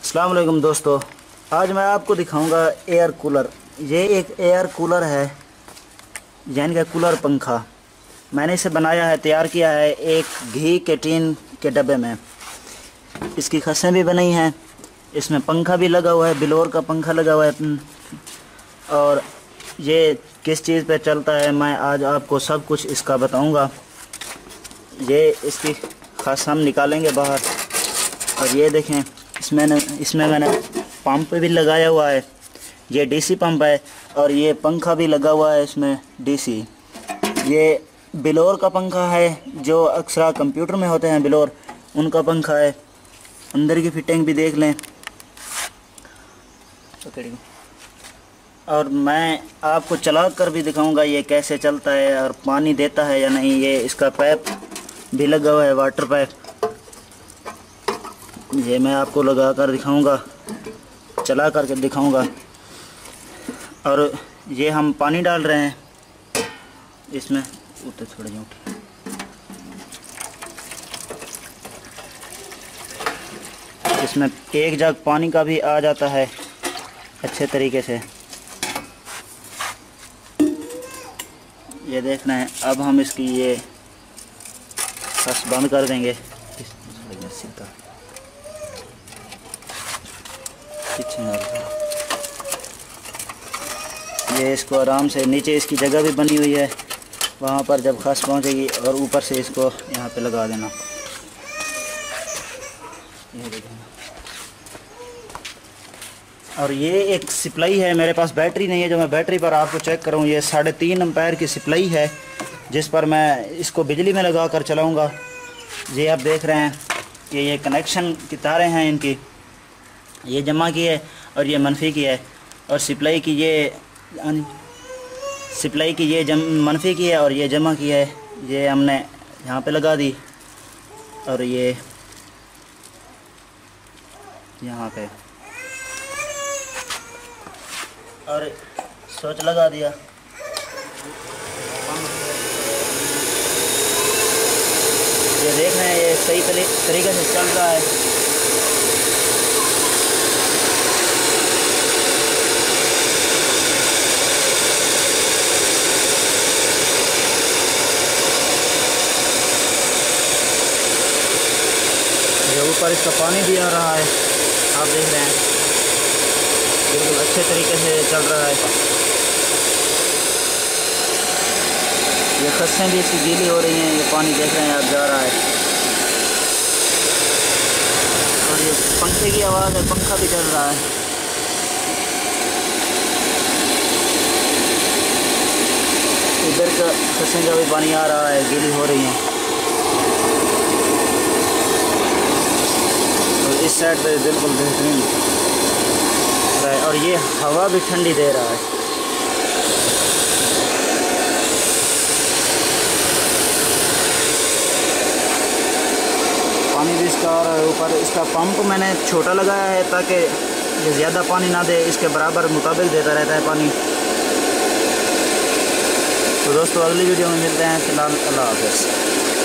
अस्सलाम वालेकुम दोस्तों, आज मैं आपको दिखाऊंगा एयर कूलर। ये एक एयर कूलर है, यानी कि कूलर पंखा। मैंने इसे बनाया है, तैयार किया है एक घी के टीन के डब्बे में। इसकी खसें भी बनी हैं, इसमें पंखा भी लगा हुआ है, बिलोर का पंखा लगा हुआ है। और ये किस चीज़ पे चलता है मैं आज आपको सब कुछ इसका बताऊंगा। ये इसकी खस हम निकालेंगे बाहर, और ये देखें इसमें मैंने पंप भी लगाया हुआ है। ये डीसी पंप है और ये पंखा भी लगा हुआ है इसमें डीसी। ये बिलोर का पंखा है, जो अक्सर कंप्यूटर में होते हैं बिलोर, उनका पंखा है। अंदर की फिटिंग भी देख लें। और मैं आपको चला कर भी दिखाऊंगा ये कैसे चलता है और पानी देता है या नहीं। ये इसका पाइप भी लगा हुआ है, वाटर पाइप। ये मैं आपको लगा कर दिखाऊंगा, चला करके दिखाऊंगा। और ये हम पानी डाल रहे हैं इसमें, उठे थोड़े उठे। इसमें एक जग पानी का भी आ जाता है अच्छे तरीके से। ये देखना है। अब हम इसकी ये बस बंद कर देंगे। सीधा ये इसको आराम से, नीचे इसकी जगह भी बनी हुई है, वहाँ पर जब खस पहुँचेगी और ऊपर से इसको यहाँ पे लगा देना। ये देखना। और ये एक सप्लाई है, मेरे पास बैटरी नहीं है जो मैं बैटरी पर आपको चेक करूँ। ये 3.5 एम्पायर की सप्लाई है, जिस पर मैं इसको बिजली में लगा कर चलाऊँगा। ये आप देख रहे हैं कि ये कनेक्शन की तारें हैं इनकी, ये जमा की है और ये मनफी की है। और सप्लाई की ये मनफी की है और ये जमा की है। ये हमने यहाँ पे लगा दी और ये यहाँ पे, और स्विच लगा दिया। ये देख रहे हैं ये सही तरीके से चल रहा है। ऊपर इसका पानी भी आ रहा है, आप देख रहे हैं, बिल्कुल अच्छे तरीके से चल रहा है। ये खस्सें भी इसकी गीली हो रही हैं, ये पानी देख रहे हैं आप जा रहा है। और ये पंखे की आवाज़ है, पंखा भी चल रहा है। इधर का खस्सें का भी पानी आ रहा है, गीली हो रही हैं। इस साइड पे बिल्कुल बेहतरीन है, और ये हवा भी ठंडी दे रहा है। पानी भी इसका आ रहा है ऊपर। इसका पंप मैंने छोटा लगाया है ताकि ये ज़्यादा पानी ना दे, इसके बराबर मुताबिक देता रहता है पानी। तो दोस्तों अगली वीडियो में मिलते हैं। फ़िलहाल अल्लाह हाफ़िज़।